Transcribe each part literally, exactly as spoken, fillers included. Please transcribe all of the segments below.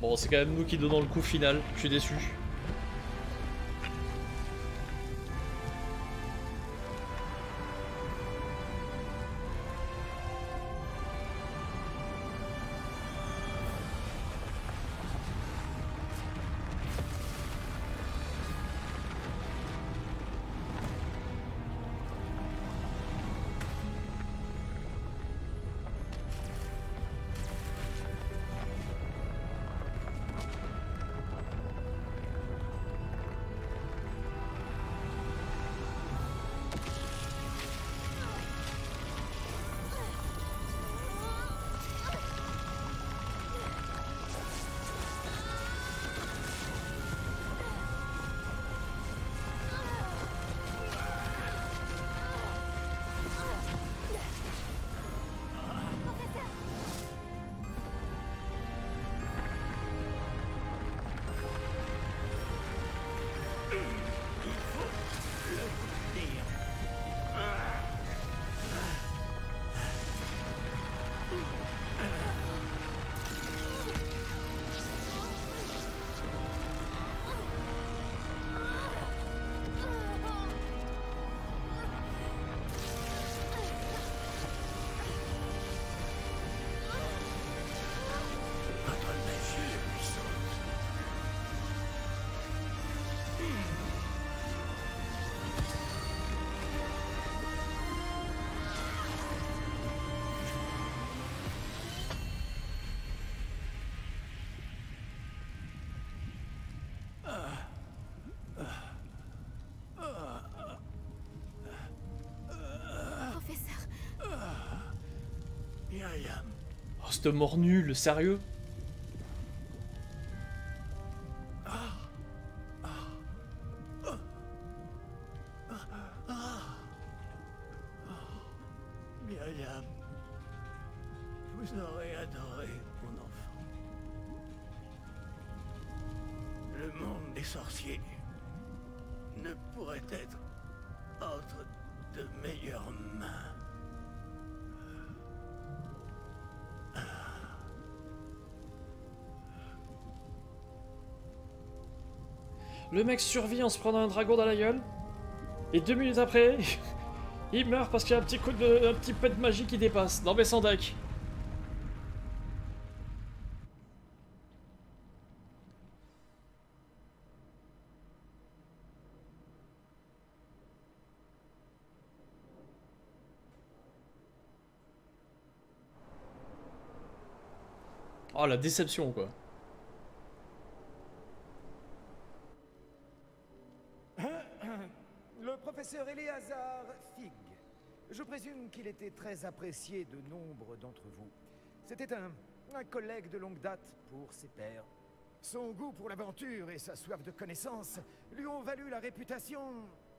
Bon, c'est quand même nous qui donnons le coup final. Je suis déçu. Oh, cette mort nulle, sérieux? Myriam, vous aurez adoré mon enfant. Le monde des sorciers ne pourrait être entre de meilleures mains. Le mec survit en se prenant un dragon dans la gueule. Et deux minutes après, il meurt parce qu'il y a un petit coup de, un petit peu de magie qui dépasse. Non mais sans deck. Oh la déception quoi. Le professeur Éléazar Fig. Je présume qu'il était très apprécié de nombre d'entre vous. C'était un, un collègue de longue date pour ses pairs. Son goût pour l'aventure et sa soif de connaissance lui ont valu la réputation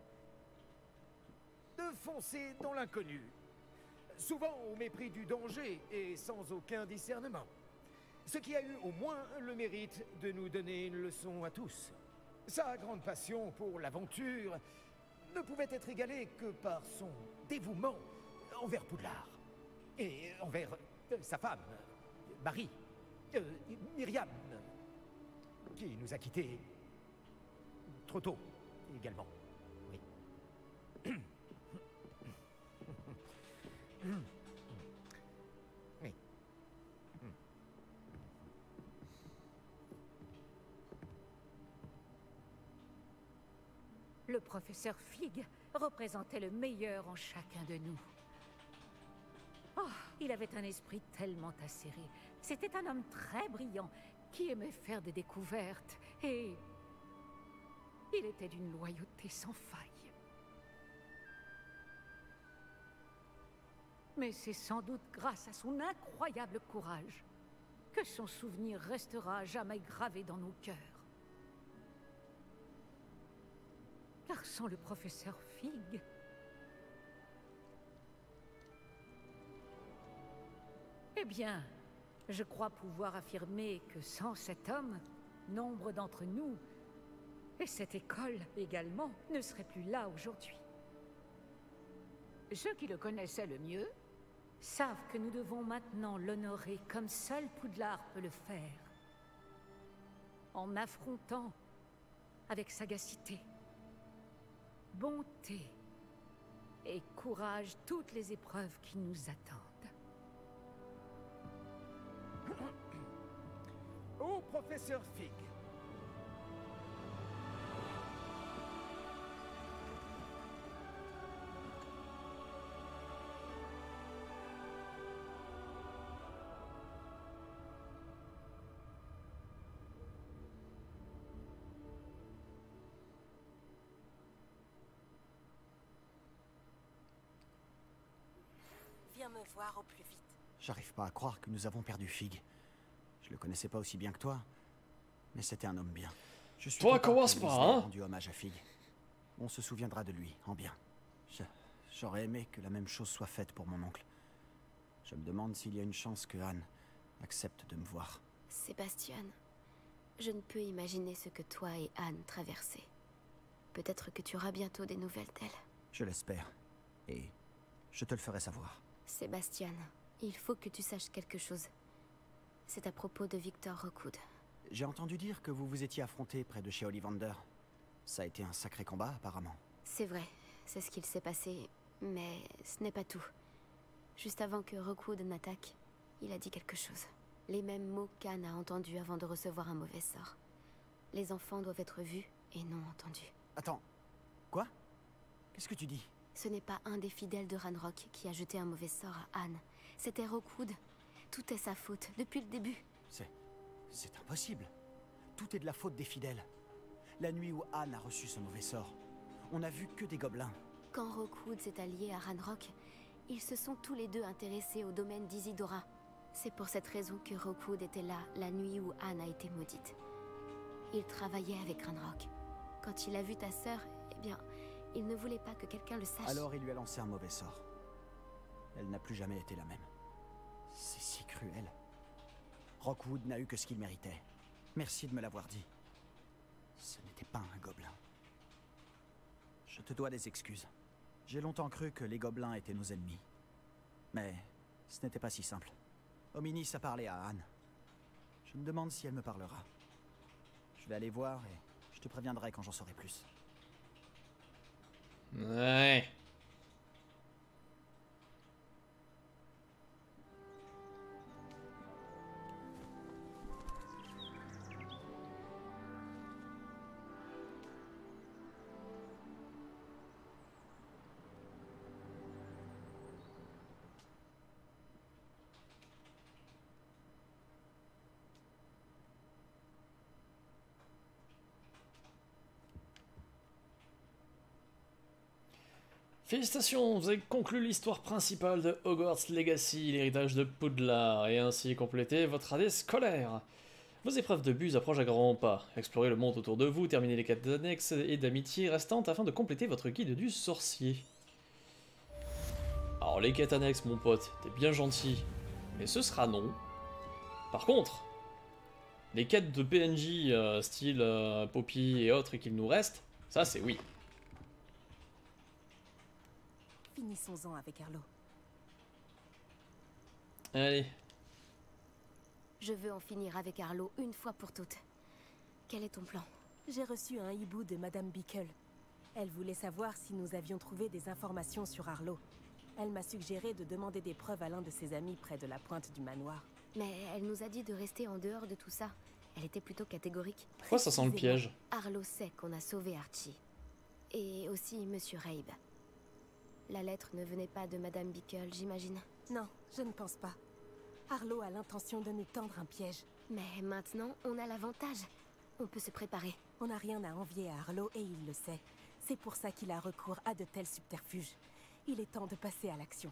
de foncer dans l'inconnu. Souvent au mépris du danger et sans aucun discernement. Ce qui a eu au moins le mérite de nous donner une leçon à tous. Sa grande passion pour l'aventure ne pouvait être égalée que par son dévouement envers Poudlard. Et envers euh, sa femme, Marie, euh, Myriam, qui nous a quittés trop tôt également. Oui. Oui. Le professeur Fig représentait le meilleur en chacun de nous. Oh, il avait un esprit tellement acéré. C'était un homme très brillant qui aimait faire des découvertes et il était d'une loyauté sans faille. Mais c'est sans doute grâce à son incroyable courage que son souvenir restera à jamais gravé dans nos cœurs. Car sans le professeur Fig, eh bien, je crois pouvoir affirmer que sans cet homme, nombre d'entre nous, et cette école également, ne seraient plus là aujourd'hui. Ceux qui le connaissaient le mieux savent que nous devons maintenant l'honorer comme seul Poudlard peut le faire. en affrontant avec sagacité, bonté et courage toutes les épreuves qui nous attendent. Ô professeur Fig, viens me voir au plus vite. J'arrive pas à croire que nous avons perdu Fig. Je le connaissais pas aussi bien que toi, mais c'était un homme bien. Je suis Toi, content que commence Weasley pas, ait hein. rendu hommage à Fig. On se souviendra de lui, en bien. Je- J'aurais aimé que la même chose soit faite pour mon oncle. Je me demande s'il y a une chance que Anne accepte de me voir. Sébastien, je ne peux imaginer ce que toi et Anne traversez. Peut-être que tu auras bientôt des nouvelles d'elle. Je l'espère, et je te le ferai savoir. Sébastien, il faut que tu saches quelque chose. C'est à propos de Victor Rookwood. J'ai entendu dire que vous vous étiez affronté près de chez Ollivander. Ça a été un sacré combat, apparemment. C'est vrai, c'est ce qu'il s'est passé, mais ce n'est pas tout. Juste avant que Rookwood n'attaque, il a dit quelque chose. Les mêmes mots qu'Anne a entendus avant de recevoir un mauvais sort. Les enfants doivent être vus et non entendus. Attends, quoi? Qu'est-ce que tu dis? Ce n'est pas un des fidèles de Ranrock qui a jeté un mauvais sort à Anne. C'était Rookwood. Tout est sa faute, depuis le début. C'est... c'est impossible. Tout est de la faute des fidèles. La nuit où Anne a reçu ce mauvais sort, on n'a vu que des gobelins. Quand Rookwood s'est allié à Ranrock, ils se sont tous les deux intéressés au domaine d'Isidora. C'est pour cette raison que Rookwood était là la nuit où Anne a été maudite. Il travaillait avec Ranrock. Quand il a vu ta sœur, eh bien, il ne voulait pas que quelqu'un le sache. Alors il lui a lancé un mauvais sort. Elle n'a plus jamais été la même. C'est si cruel. Rookwood n'a eu que ce qu'il méritait. Merci de me l'avoir dit. Ce n'était pas un gobelin. Je te dois des excuses. J'ai longtemps cru que les gobelins étaient nos ennemis. Mais ce n'était pas si simple. Hominis a parlé à Anne. Je me demande si elle me parlera. Je vais aller voir et je te préviendrai quand j'en saurai plus. Ouais. Félicitations, vous avez conclu l'histoire principale de Hogwarts Legacy, l'héritage de Poudlard, et ainsi complété votre année scolaire. Vos épreuves de buse approchent à grands pas. Explorez le monde autour de vous, terminez les quêtes annexes et d'amitié restantes afin de compléter votre guide du sorcier. Alors les quêtes annexes, mon pote, t'es bien gentil, mais ce sera non. Par contre, les quêtes de P N J, euh, style euh, Poppy et autres qu'il nous reste, ça c'est oui. Finissons-en avec Arlo. Allez. Je veux en finir avec Arlo une fois pour toutes. Quel est ton plan? J'ai reçu un hibou de Madame Bickle. Elle voulait savoir si nous avions trouvé des informations sur Arlo. Elle m'a suggéré de demander des preuves à l'un de ses amis près de la pointe du manoir. Mais elle nous a dit de rester en dehors de tout ça. Elle était plutôt catégorique. Pourquoi ça sent le piège? Arlo sait qu'on a sauvé Archie. Et aussi Monsieur Rabe. La lettre ne venait pas de Madame Bickle, j'imagine. Non, je ne pense pas. Arlo a l'intention de nous tendre un piège. Mais maintenant, on a l'avantage. On peut se préparer. On n'a rien à envier à Arlo et il le sait. C'est pour ça qu'il a recours à de tels subterfuges. Il est temps de passer à l'action.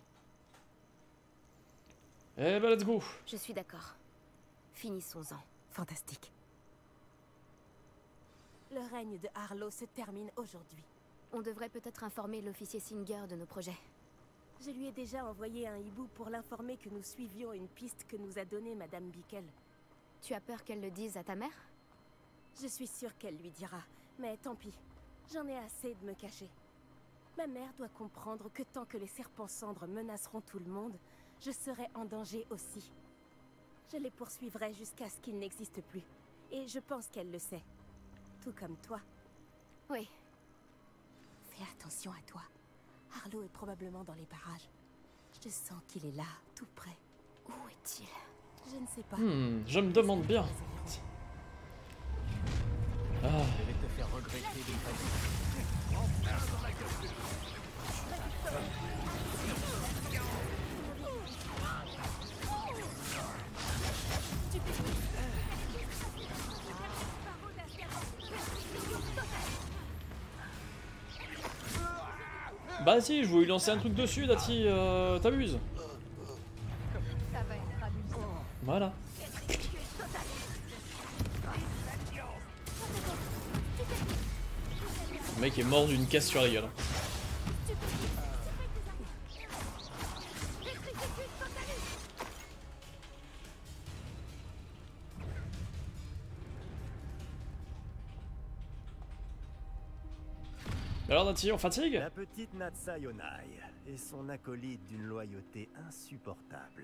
Eh ben let's go. Je suis d'accord. Finissons-en. Fantastique. Le règne de Arlo se termine aujourd'hui. On devrait peut-être informer l'officier Singer de nos projets. Je lui ai déjà envoyé un hibou pour l'informer que nous suivions une piste que nous a donnée Madame Bickle. Tu as peur qu'elle le dise à ta mère? Je suis sûre qu'elle lui dira, mais tant pis. J'en ai assez de me cacher. Ma mère doit comprendre que tant que les serpents cendres menaceront tout le monde, je serai en danger aussi. Je les poursuivrai jusqu'à ce qu'ils n'existent plus. Et je pense qu'elle le sait. Tout comme toi. Oui. Fais attention à toi. Arlo est probablement dans les parages. Je sens qu'il est là, tout près. Où est-il? Je ne sais pas. Hmm, je me demande bien. Ah. Je vais te faire regretter d'une façon. Bah si, je voulais lui lancer un truc dessus, Dati, euh, t'abuses. Voilà. Le mec est mort d'une caisse sur la gueule. Alors Nati, on fatigue? La petite Natsa Yonai et son acolyte d'une loyauté insupportable.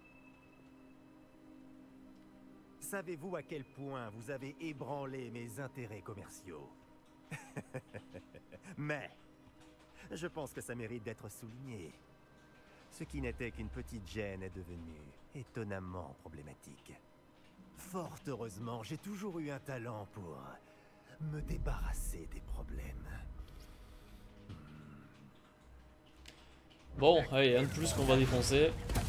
Savez-vous à quel point vous avez ébranlé mes intérêts commerciaux? Mais je pense que ça mérite d'être souligné. Ce qui n'était qu'une petite gêne est devenu étonnamment problématique. Fort heureusement, j'ai toujours eu un talent pour me débarrasser des problèmes. Bon, allez, un de plus qu'on va défoncer.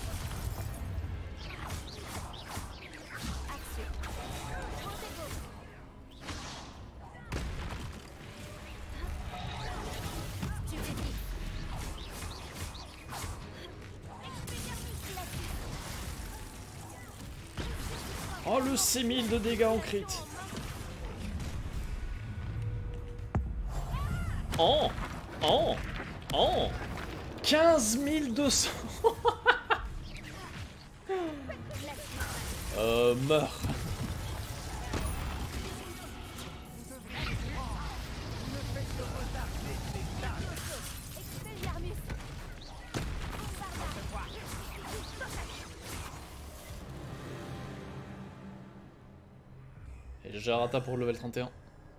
Oh, le six mille de dégâts en crit. Oh, oh, oh. quinze mille deux cents. Euh, meurs. Et j'ai un rata pour le level trente et un.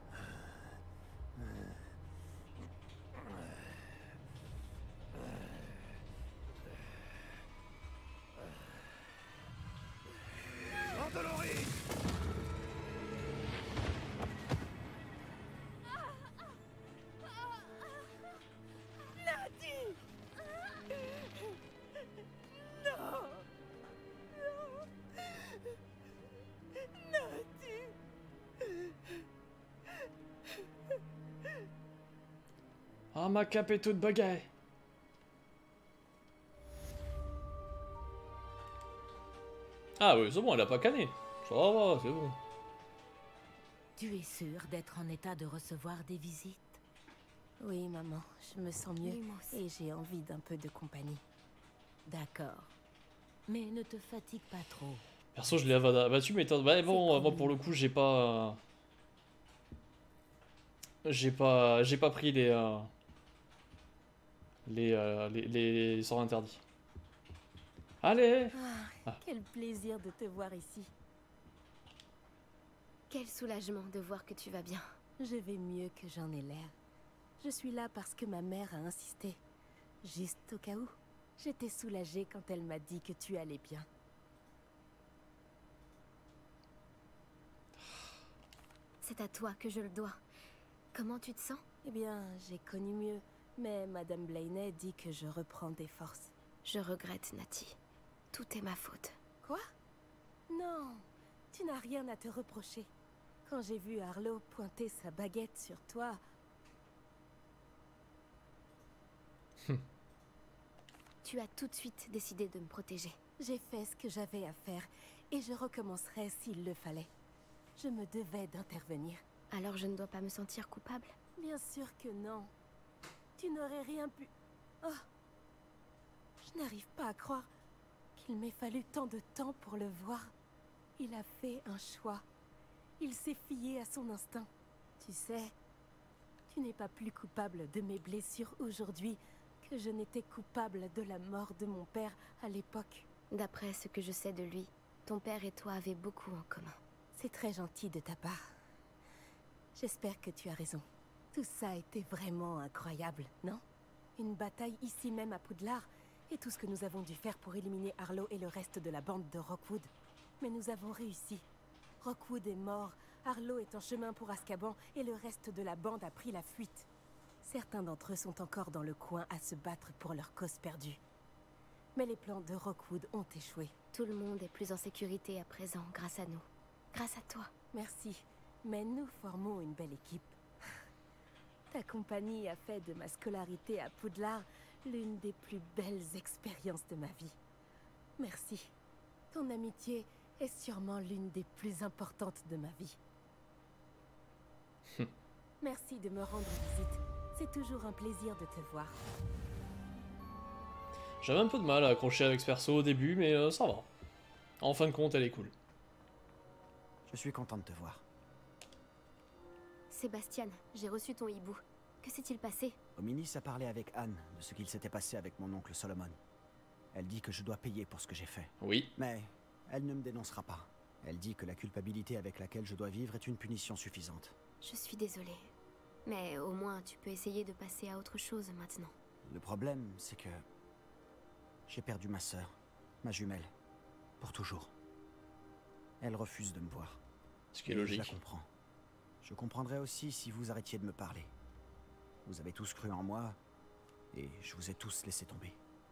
Ah, ma cape est toute buggée. Ah oui, c'est bon, elle a pas canné. Ça va, c'est bon. Tu es sûr d'être en état de recevoir des visites? Oui, maman, je me sens mieux. Oui, moi aussi. Et j'ai envie d'un peu de compagnie. D'accord. Mais ne te fatigue pas trop. Perso, je l'ai avada. Bah, tu m'étonnes. Bah, bon, moi pour le coup, j'ai pas. J'ai pas. J'ai pas pris les. Euh... Les, euh, les, les sorts interdits. Allez! Ah, Ah. Quel plaisir de te voir ici. Quel soulagement de voir que tu vas bien. Je vais mieux que j'en ai l'air. Je suis là parce que ma mère a insisté. Juste au cas où. J'étais soulagée quand elle m'a dit que tu allais bien. C'est à toi que je le dois. Comment tu te sens? Eh bien, j'ai connu mieux. Mais Madame Blaney dit que je reprends des forces. Je regrette, Nati. Tout est ma faute. Quoi? Non, tu n'as rien à te reprocher. Quand j'ai vu Arlo pointer sa baguette sur toi... Tu as tout de suite décidé de me protéger. J'ai fait ce que j'avais à faire, et je recommencerai s'il le fallait. Je me devais d'intervenir. Alors je ne dois pas me sentir coupable? Bien sûr que non. Tu n'aurais rien pu... Oh. Je n'arrive pas à croire qu'il m'ait fallu tant de temps pour le voir. Il a fait un choix. Il s'est fié à son instinct. Tu sais, tu n'es pas plus coupable de mes blessures aujourd'hui que je n'étais coupable de la mort de mon père à l'époque. D'après ce que je sais de lui, ton père et toi avez beaucoup en commun. C'est très gentil de ta part. J'espère que tu as raison. Tout ça a été vraiment incroyable, non? Une bataille ici même à Poudlard, et tout ce que nous avons dû faire pour éliminer Harlow et le reste de la bande de Rockwood. Mais nous avons réussi. Rockwood est mort, Harlow est en chemin pour Azkaban, et le reste de la bande a pris la fuite. Certains d'entre eux sont encore dans le coin à se battre pour leur cause perdue. Mais les plans de Rockwood ont échoué. Tout le monde est plus en sécurité à présent, grâce à nous. Grâce à toi. Merci, mais nous formons une belle équipe. Ta compagnie a fait de ma scolarité à Poudlard l'une des plus belles expériences de ma vie. Merci. Ton amitié est sûrement l'une des plus importantes de ma vie. Merci de me rendre visite. C'est toujours un plaisir de te voir. J'avais un peu de mal à accrocher avec ce perso au début, mais euh, ça va. En fin de compte, elle est cool. Je suis content de te voir. Sébastien, j'ai reçu ton hibou. Que s'est-il passé? Ominis a parlé avec Anne de ce qu'il s'était passé avec mon oncle Solomon. Elle dit que je dois payer pour ce que j'ai fait. Oui. Mais elle ne me dénoncera pas. Elle dit que la culpabilité avec laquelle je dois vivre est une punition suffisante. Je suis désolée. Mais au moins, tu peux essayer de passer à autre chose maintenant. Le problème, c'est que... j'ai perdu ma sœur, ma jumelle, pour toujours. Elle refuse de me voir. Ce qui est Et logique. je la comprends. Je comprendrais aussi si vous arrêtiez de me parler. Vous avez tous cru en moi, et je vous ai tous laissé tomber.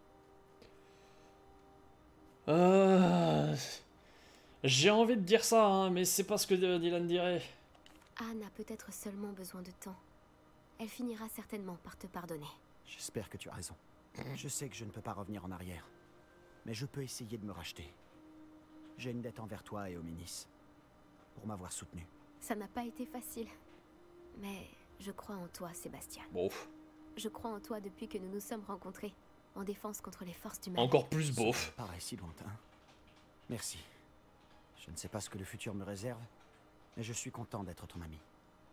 Euh... J'ai envie de dire ça, hein, mais c'est pas ce que Dylan dirait. Anne a peut-être seulement besoin de temps. Elle finira certainement par te pardonner. J'espère que tu as raison. Je sais que je ne peux pas revenir en arrière, mais je peux essayer de me racheter. J'ai une dette envers toi et Ominis, pour m'avoir soutenu. Ça n'a pas été facile. Mais je crois en toi, Sébastien. Bof. Je crois en toi depuis que nous nous sommes rencontrés, en défense contre les forces du mal. Encore plus bof. Ça paraît si lointain. Merci. Je ne sais pas ce que le futur me réserve, mais je suis content d'être ton ami.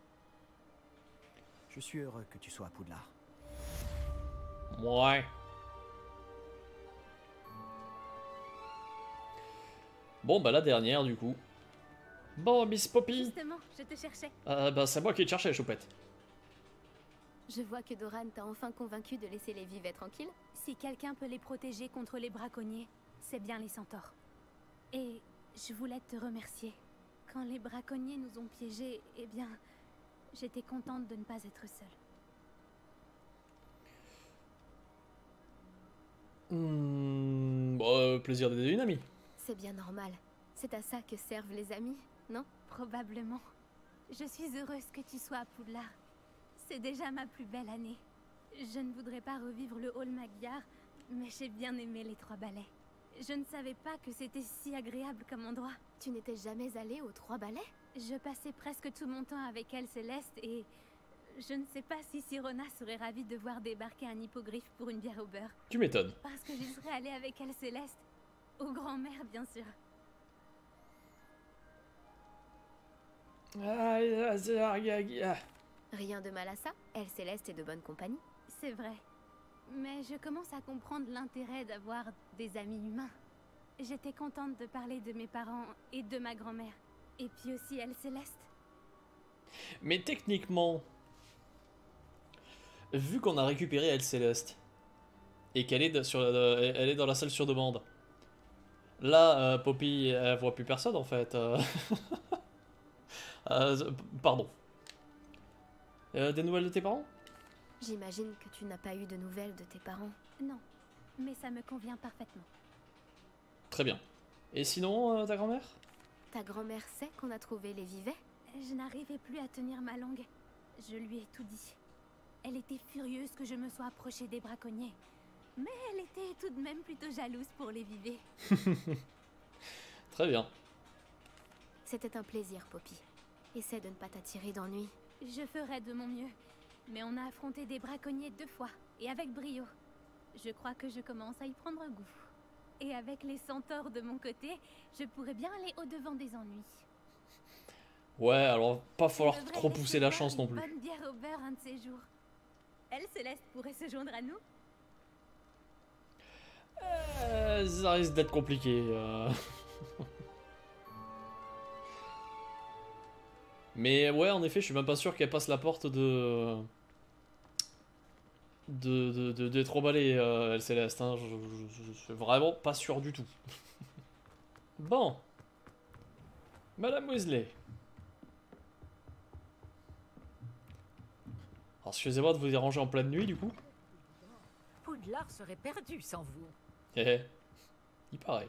Je suis heureux que tu sois à Poudlard. Ouais. Bon, bah la dernière du coup. Bon, Miss Poppy. Justement, je te cherchais. Euh, bah c'est moi qui te cherchais, Choupette. Je vois que Doran t'a enfin convaincu de laisser les vivets tranquilles. Si quelqu'un peut les protéger contre les braconniers, c'est bien les centaures. Et je voulais te remercier. Quand les braconniers nous ont piégés, eh bien, j'étais contente de ne pas être seule. Hmm, bah, plaisir d'aider une amie. C'est bien normal. C'est à ça que servent les amis, non? Probablement. Je suis heureuse que tu sois à Poudlard. C'est déjà ma plus belle année. Je ne voudrais pas revivre le hall Magyar, mais j'ai bien aimé les trois balais. Je ne savais pas que c'était si agréable comme endroit. Tu n'étais jamais allée aux trois balais? Je passais presque tout mon temps avec elle, Céleste, et je ne sais pas si Sirona serait ravie de voir débarquer un hippogriffe pour une bière au beurre. Tu m'étonnes. Parce que j'y serais allée avec elle, Céleste. Aux grand-mères, bien sûr. Rien de mal à ça. Elle, Céleste, est de bonne compagnie. C'est vrai. Mais je commence à comprendre l'intérêt d'avoir des amis humains. J'étais contente de parler de mes parents et de ma grand-mère. Et puis aussi elle, Céleste. Mais techniquement, vu qu'on a récupéré Elle Céleste, et qu'elle est, sur la, elle est dans la salle sur demande, là, euh, Poppy, elle voit plus personne en fait. Euh... euh, pardon. Euh, des nouvelles de tes parents? J'imagine que tu n'as pas eu de nouvelles de tes parents. Non, mais ça me convient parfaitement. Très bien. Et sinon, euh, ta grand-mère? Ta grand-mère sait qu'on a trouvé les vivets? Je n'arrivais plus à tenir ma langue. Je lui ai tout dit. Elle était furieuse que je me sois approchée des braconniers. Mais elle était tout de même plutôt jalouse pour les vivets. Très bien. C'était un plaisir, Poppy. Essaie de ne pas t'attirer d'ennui. Je ferai de mon mieux. Mais on a affronté des braconniers deux fois, et avec brio. Je crois que je commence à y prendre goût. Et avec les centaures de mon côté, je pourrais bien aller au-devant des ennuis. Ouais, alors pas falloir trop pousser la chance non plus. Bonne bière au beurre un de ces jours. Elle, Céleste, pourrait se joindre à nous? Euh, ça risque d'être compliqué. Euh... Mais ouais, en effet, je suis même pas sûr qu'elle passe la porte de... De, de, de, des trois balais, euh, elle Céleste, hein. je, je, je suis vraiment pas sûr du tout. Bon. Madame Weasley. Alors, excusez-moi de vous déranger en pleine nuit, du coup. Poudlard serait perdu sans vous. Eh, il paraît.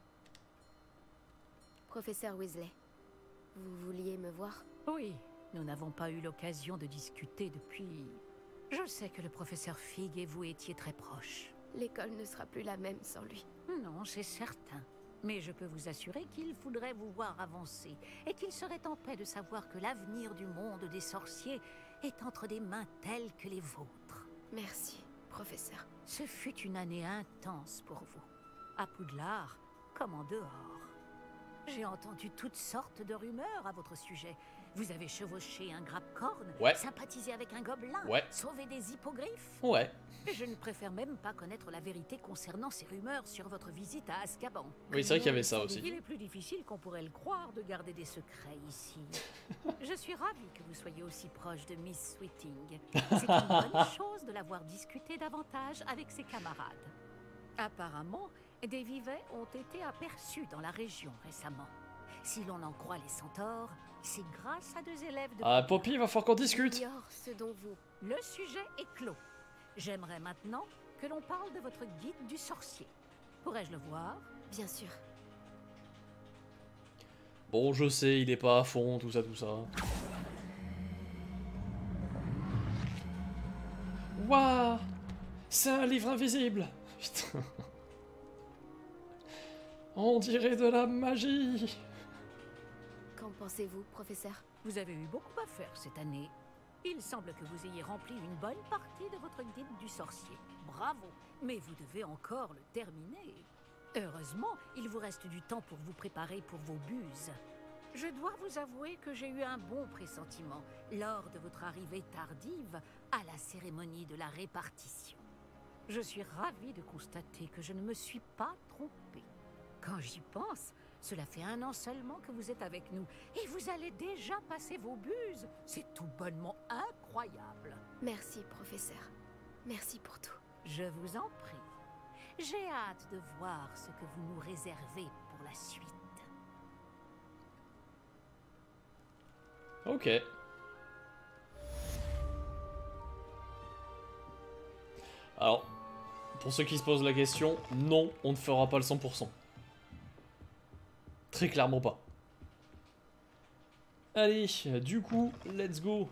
Professeur Weasley, vous vouliez me voir? Oui, nous n'avons pas eu l'occasion de discuter depuis... Je sais que le professeur Fig et vous étiez très proches. L'école ne sera plus la même sans lui. Non, c'est certain. Mais je peux vous assurer qu'il faudrait vous voir avancer et qu'il serait en paix de savoir que l'avenir du monde des sorciers est entre des mains telles que les vôtres. Merci, professeur. Ce fut une année intense pour vous, à Poudlard comme en dehors. J'ai entendu toutes sortes de rumeurs à votre sujet. Vous avez chevauché un grappe-corne, ouais. sympathisé avec un gobelin, ouais. sauvé des hippogriffes. Ouais. Je ne préfère même pas connaître la vérité concernant ces rumeurs sur votre visite à Azkaban. Oui, c'est vrai qu'il y avait ça aussi. Il est plus difficile qu'on pourrait le croire de garder des secrets ici. Je suis ravie que vous soyez aussi proche de Miss Sweeting. C'est une bonne chose de l'avoir discuté davantage avec ses camarades. Apparemment, des vivets ont été aperçus dans la région récemment. Si l'on en croit les centaures, c'est grâce à deux élèves de... Ah, Poppy, il va falloir qu'on discute. J'ignore ce dont vous... Le sujet est clos. J'aimerais maintenant que l'on parle de votre guide du sorcier. Pourrais-je le voir? Bien sûr. Bon, je sais, il est pas à fond, tout ça, tout ça. Waouh! C'est un livre invisible! Putain. On dirait de la magie! Qu'en pensez-vous, professeur? Vous avez eu beaucoup à faire cette année. Il semble que vous ayez rempli une bonne partie de votre guide du sorcier. Bravo! Mais vous devez encore le terminer. Heureusement, il vous reste du temps pour vous préparer pour vos buses. Je dois vous avouer que j'ai eu un bon pressentiment lors de votre arrivée tardive à la cérémonie de la répartition. Je suis ravie de constater que je ne me suis pas trompée. Quand j'y pense, cela fait un an seulement que vous êtes avec nous et vous allez déjà passer vos buses. C'est tout bonnement incroyable. Merci, professeur. Merci pour tout. Je vous en prie. J'ai hâte de voir ce que vous nous réservez pour la suite. Ok. Alors, pour ceux qui se posent la question, non, on ne fera pas le cent pour cent. Très clairement pas. Allez, du coup, let's go.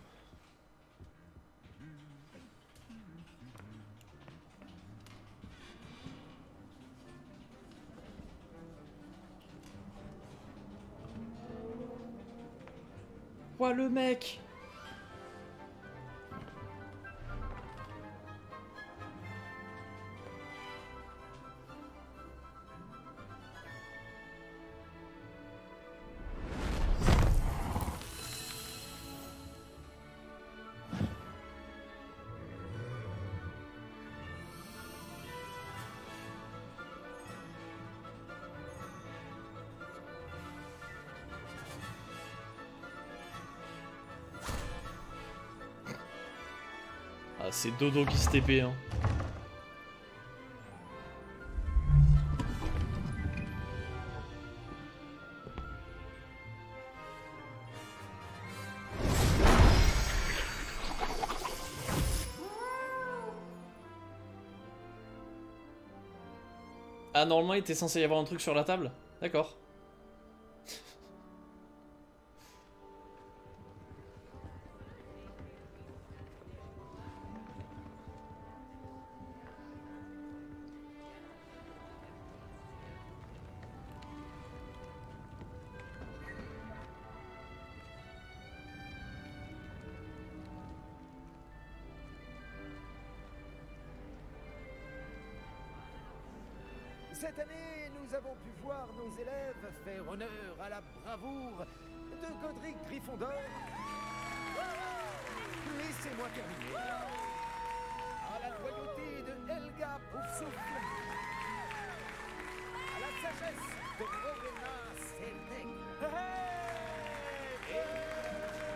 Ouah, le mec! Ah, c'est Dodo qui se T P, hein. Ah, normalement, il était censé y avoir un truc sur la table? D'accord. Cette année, nous avons pu voir nos élèves faire honneur à la bravoure de Godric Gryffondor. Laissez-moi terminer. À la loyauté de Helga Poufsouffle. À la sagesse de Rowena Seltec. Hey!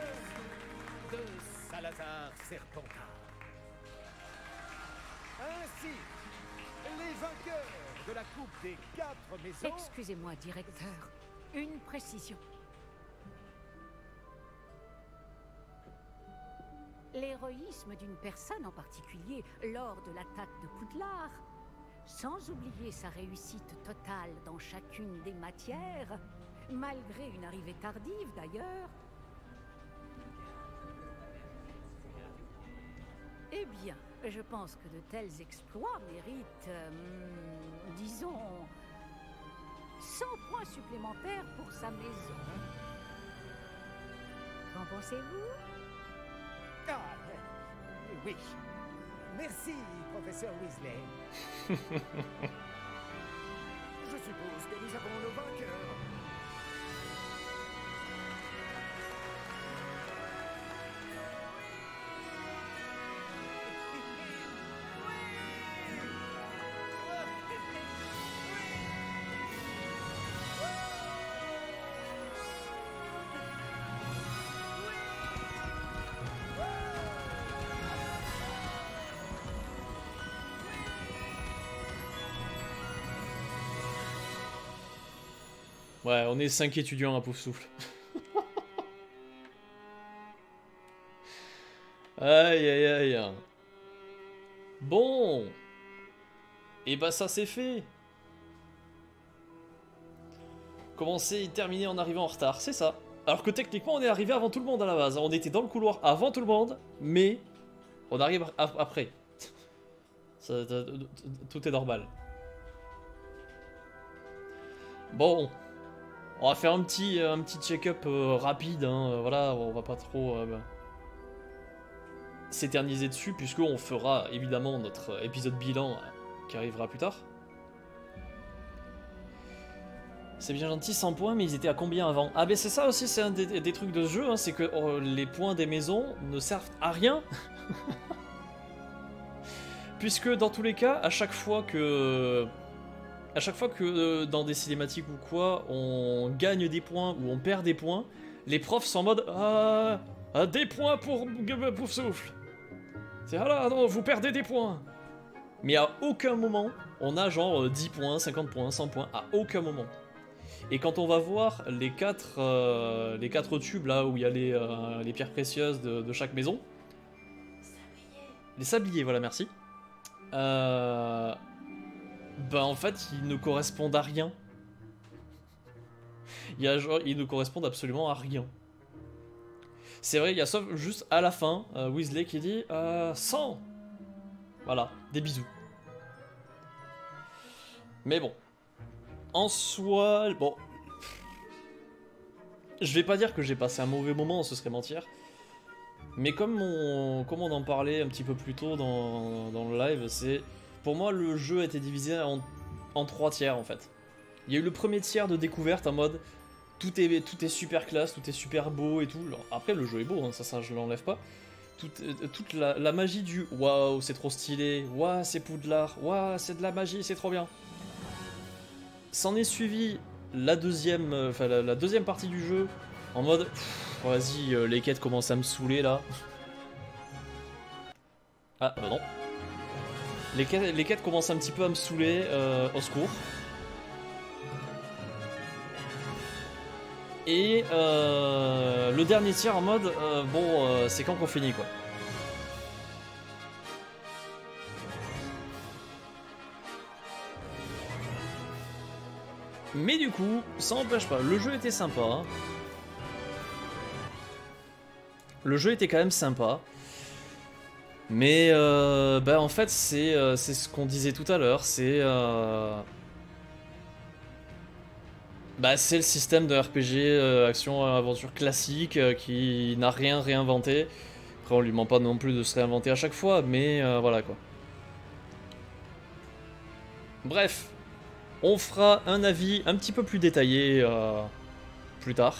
de Salazar Serpentard. Ainsi, les vainqueurs de la Coupe des Quatre Maisons... Excusez-moi, directeur. Une précision. L'héroïsme d'une personne en particulier lors de l'attaque de Poudlard, sans oublier sa réussite totale dans chacune des matières, malgré une arrivée tardive d'ailleurs, eh bien, je pense que de tels exploits méritent, euh, disons, cent points supplémentaires pour sa maison. Qu'en pensez-vous? Ah, euh, oui. Merci, professeur Weasley. Je suppose que nous avons nos vainqueurs. Ouais, on est cinq étudiants à Poufsouffle. Aïe aïe aïe. Bon. Et bah ça c'est fait. Commencer et terminer en arrivant en retard, c'est ça. Alors que techniquement on est arrivé avant tout le monde à la base. On était dans le couloir avant tout le monde, mais on arrive après. Ça, tout est normal. Bon. On va faire un petit, un petit check-up euh, rapide, hein, euh, voilà, on va pas trop euh, s'éterniser dessus, puisqu'on fera évidemment notre épisode bilan euh, qui arrivera plus tard. C'est bien gentil, cent points, mais ils étaient à combien avant? Ah ben c'est ça aussi, c'est un des, des trucs de ce jeu, hein, c'est que oh, les points des maisons ne servent à rien. Puisque dans tous les cas, à chaque fois que... À chaque fois que euh, dans des cinématiques ou quoi, on gagne des points ou on perd des points, les profs sont en mode ah, ah des points pour Poufsouffle. C'est ah là, non, vous perdez des points. Mais à aucun moment, on a genre dix points, cinquante points, cent points, à aucun moment. Et quand on va voir les quatre, euh, les quatre tubes là où il y a les, euh, les pierres précieuses de, de chaque maison, sabliers. Les sabliers, voilà, merci. Euh. Bah en fait ils ne correspondent à rien. Il y a genre, ils ne correspondent absolument à rien. C'est vrai, il y a sauf juste à la fin euh, Weasley qui dit euh, cent. Voilà, des bisous. Mais bon, en soi, bon, je vais pas dire que j'ai passé un mauvais moment, ce serait mentir. Mais comme on, comme on en parlait un petit peu plus tôt dans, dans le live, c'est... Pour moi, le jeu a été divisé en, en trois tiers en fait. Il y a eu le premier tiers de découverte en mode tout est, tout est super classe, tout est super beau et tout. Alors, après, le jeu est beau, hein, ça, ça je l'enlève pas. Tout, euh, toute la, la magie du waouh, c'est trop stylé, waouh, c'est Poudlard, waouh, c'est de la magie, c'est trop bien. S'en est suivi la deuxième, enfin euh, la, la deuxième partie du jeu en mode vas-y, euh, les quêtes commencent à me saouler là. Ah bah non. Les quêtes, les quêtes commencent un petit peu à me saouler, euh, au secours. Et euh, le dernier tiers en mode, euh, bon, euh, c'est quand qu'on finit quoi. Mais du coup, ça n'empêche pas, le jeu était sympa. Hein. Le jeu était quand même sympa. Mais euh, bah en fait c'est euh, c'est ce qu'on disait tout à l'heure, c'est euh, bah c'est le système de R P G euh, action aventure classique euh, qui n'a rien réinventé. Après on lui demande pas non plus de se réinventer à chaque fois, mais euh, voilà quoi. Bref, on fera un avis un petit peu plus détaillé euh, plus tard.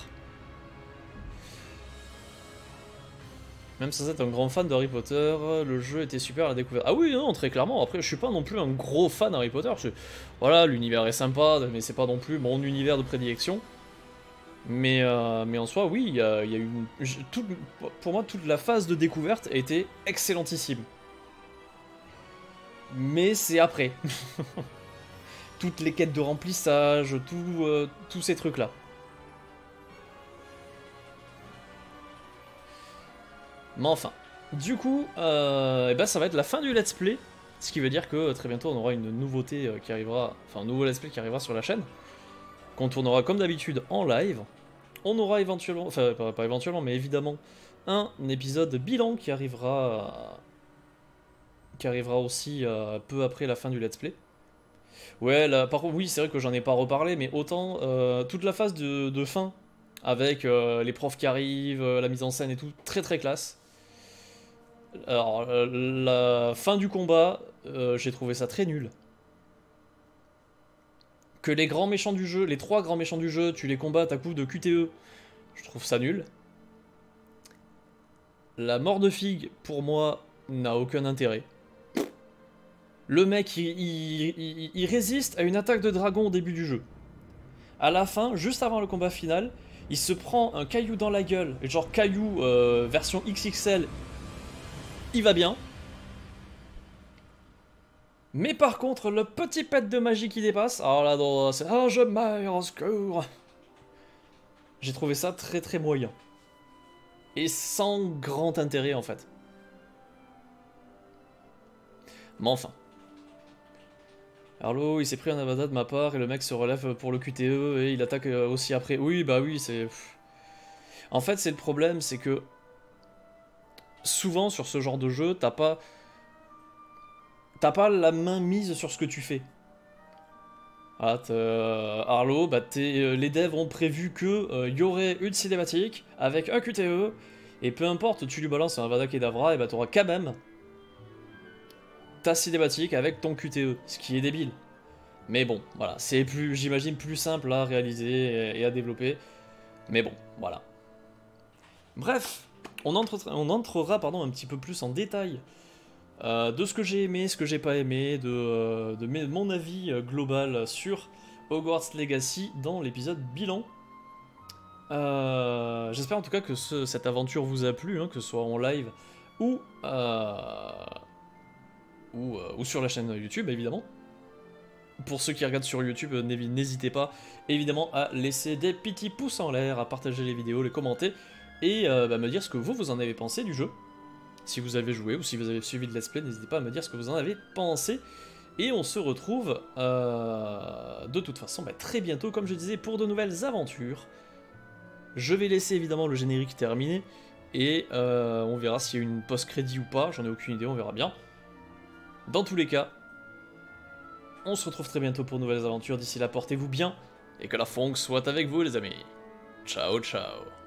Même si c'est un grand fan de Harry Potter, le jeu était super à la découverte. Ah oui, non, très clairement. Après, je suis pas non plus un gros fan d'Harry Potter. Je... Voilà, l'univers est sympa, mais c'est pas non plus mon univers de prédilection. Mais, euh, mais en soi, oui, il y a, il y a une, tout, pour moi, toute la phase de découverte a été excellentissime. Mais c'est après. Toutes les quêtes de remplissage, tout, euh, tous ces trucs-là. Mais enfin, du coup, euh, et ben ça va être la fin du let's play. Ce qui veut dire que très bientôt on aura une nouveauté qui arrivera, enfin un nouveau let's play qui arrivera sur la chaîne. Qu'on tournera comme d'habitude en live. On aura éventuellement, enfin pas, pas éventuellement, mais évidemment, un épisode bilan qui arrivera, qui arrivera aussi euh, peu après la fin du let's play. Ouais, là, par contre, oui, c'est vrai que j'en ai pas reparlé, mais autant euh, toute la phase de, de fin, avec euh, les profs qui arrivent, euh, la mise en scène et tout, très très classe. Alors, euh, la fin du combat, euh, j'ai trouvé ça très nul. Que les grands méchants du jeu, les trois grands méchants du jeu, tu les combats à coups de Q T E, je trouve ça nul. La mort de Fig, pour moi, n'a aucun intérêt. Le mec, il, il, il, il résiste à une attaque de dragon au début du jeu. À la fin, juste avant le combat final, il se prend un caillou dans la gueule, genre caillou euh, version X X L, il va bien. Mais par contre, le petit pet de magie qui dépasse, alors là, dans, c'est ah, je meurs, au secours. J'ai trouvé ça très très moyen. Et sans grand intérêt en fait. Mais enfin. Arlo, il s'est pris un avada de ma part et le mec se relève pour le Q T E et il attaque aussi après. Oui, bah oui, c'est... En fait, c'est le problème, c'est que... Souvent, sur ce genre de jeu, t'as pas... T'as pas la main mise sur ce que tu fais. Ah, euh, Arlo, bah euh, les devs ont prévu que euh, y aurait une cinématique avec un Q T E, et peu importe, tu lui balances un Avada Kedavra, et bah t'auras quand même ta cinématique avec ton Q T E, ce qui est débile. Mais bon, voilà, c'est plus, j'imagine, plus simple à réaliser et à développer. Mais bon, voilà. Bref, on, entre, on entrera pardon, un petit peu plus en détail euh, de ce que j'ai aimé, ce que j'ai pas aimé, de, euh, de mes, mon avis euh, global sur Hogwarts Legacy dans l'épisode bilan. Euh, J'espère en tout cas que ce, cette aventure vous a plu, hein, que ce soit en live ou... Euh, Ou, euh, ou sur la chaîne YouTube évidemment. Pour ceux qui regardent sur YouTube, n'hésitez pas évidemment à laisser des petits pouces en l'air, à partager les vidéos, les commenter et euh, bah, me dire ce que vous, vous en avez pensé du jeu. Si vous avez joué ou si vous avez suivi le let's play, n'hésitez pas à me dire ce que vous en avez pensé. Et on se retrouve euh, de toute façon bah, très bientôt, comme je disais, pour de nouvelles aventures. Je vais laisser évidemment le générique terminé et euh, on verra s'il y a une post-crédit ou pas, j'en ai aucune idée, on verra bien. Dans tous les cas, on se retrouve très bientôt pour de nouvelles aventures. D'ici là, portez-vous bien et que la funk soit avec vous, les amis. Ciao, ciao.